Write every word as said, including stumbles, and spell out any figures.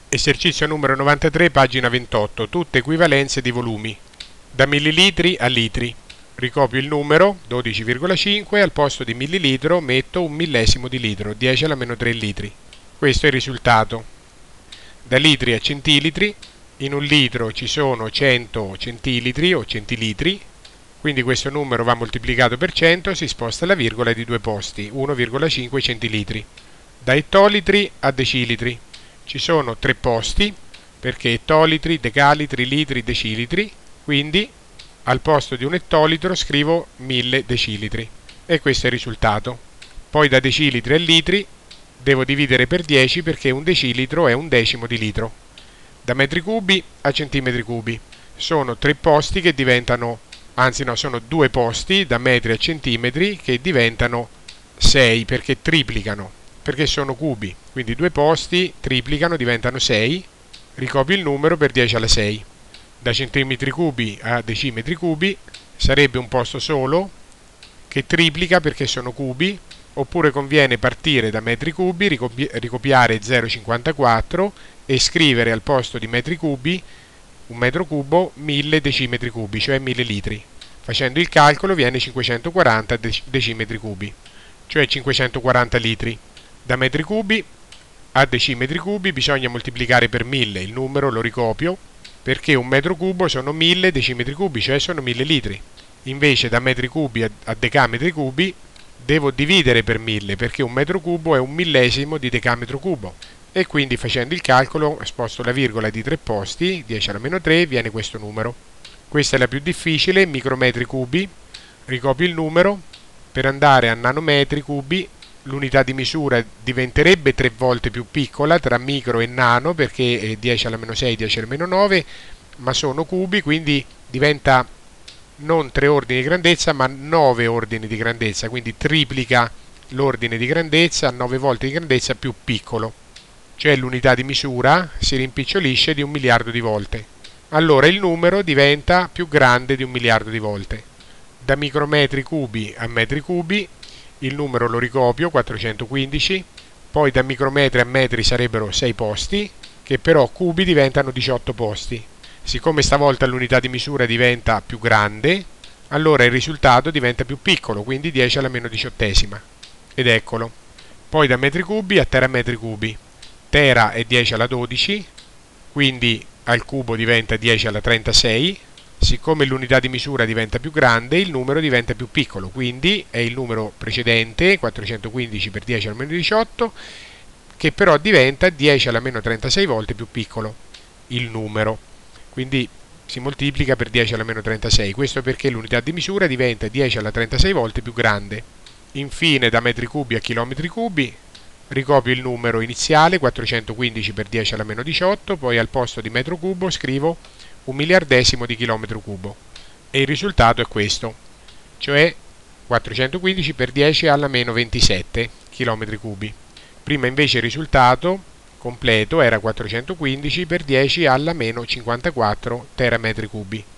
Esercizio numero novantatré, pagina ventotto, tutte equivalenze di volumi. Da millilitri a litri. Ricopio il numero, dodici virgola cinque, al posto di millilitro metto un millesimo di litro, dieci alla meno tre litri. Questo è il risultato. Da litri a centilitri, in un litro ci sono cento centilitri o centilitri, quindi questo numero va moltiplicato per cento, si sposta la virgola di due posti, uno virgola cinque centilitri. Da ettolitri a decilitri. Ci sono tre posti, perché ettolitri, decalitri, litri, decilitri, quindi al posto di un ettolitro scrivo mille decilitri. E questo è il risultato. Poi da decilitri a litri devo dividere per dieci perché un decilitro è un decimo di litro. Da metri cubi a centimetri cubi. Sono tre posti che diventano, anzi no, sono due posti da metri a centimetri che diventano sei perché triplicano. Perché sono cubi, quindi due posti triplicano, diventano sei, ricopio il numero per dieci alla sei. Da centimetri cubi a decimetri cubi sarebbe un posto solo che triplica perché sono cubi, oppure conviene partire da metri cubi, ricopi- ricopiare zero virgola cinquantaquattro e scrivere al posto di metri cubi, un metro cubo, mille decimetri cubi, cioè mille litri. Facendo il calcolo viene cinquecentoquaranta dec- decimetri cubi, cioè cinquecentoquaranta litri. Da metri cubi a decimetri cubi bisogna moltiplicare per mille, il numero lo ricopio, perché un metro cubo sono mille decimetri cubi, cioè sono mille litri. Invece da metri cubi a, a decametri cubi devo dividere per mille, perché un metro cubo è un millesimo di decametro cubo. E quindi facendo il calcolo sposto la virgola di tre posti, dieci alla meno tre, viene questo numero. Questa è la più difficile, micrometri cubi, ricopio il numero, per andare a nanometri cubi l'unità di misura diventerebbe tre volte più piccola tra micro e nano perché è dieci alla meno sei, dieci alla meno nove, ma sono cubi, quindi diventa non tre ordini di grandezza ma nove ordini di grandezza, quindi triplica l'ordine di grandezza, nove volte di grandezza più piccolo, cioè l'unità di misura si rimpicciolisce di un miliardo di volte. Allora il numero diventa più grande di un miliardo di volte. Da micrometri cubi a metri cubi il numero lo ricopio, quattrocentoquindici, poi da micrometri a metri sarebbero sei posti, che però cubi diventano diciotto posti. Siccome stavolta l'unità di misura diventa più grande, allora il risultato diventa più piccolo, quindi dieci alla meno diciottesima. Ed eccolo. Poi da metri cubi a terametri cubi. Tera è dieci alla dodici, quindi al cubo diventa dieci alla trentasei. Siccome l'unità di misura diventa più grande, il numero diventa più piccolo, quindi è il numero precedente, quattrocentoquindici per dieci alla meno diciotto, che però diventa dieci alla meno trentasei volte più piccolo, il numero. Quindi si moltiplica per dieci alla meno trentasei, questo perché l'unità di misura diventa dieci alla trentasei volte più grande. Infine da metri cubi a chilometri cubi, ricopio il numero iniziale, quattrocentoquindici per dieci alla meno diciotto, poi al posto di metro cubo scrivo un miliardesimo di chilometro cubo e il risultato è questo, cioè quattrocentoquindici per dieci alla meno ventisette chilometri cubi. Prima invece il risultato completo era quattrocentoquindici per dieci alla meno cinquantaquattro terametri cubi.